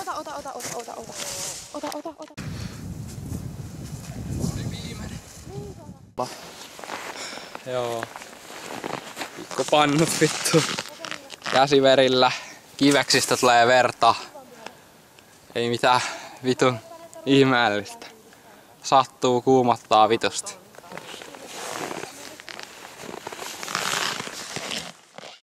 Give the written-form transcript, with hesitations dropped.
Ota. Viimeinen. Joo. Pikku pannut vittu. Käsiverillä. Kiveksistä tulee verta. Ei mitään vitun ihmeellistä. Sattuu kuumottaa vitusti.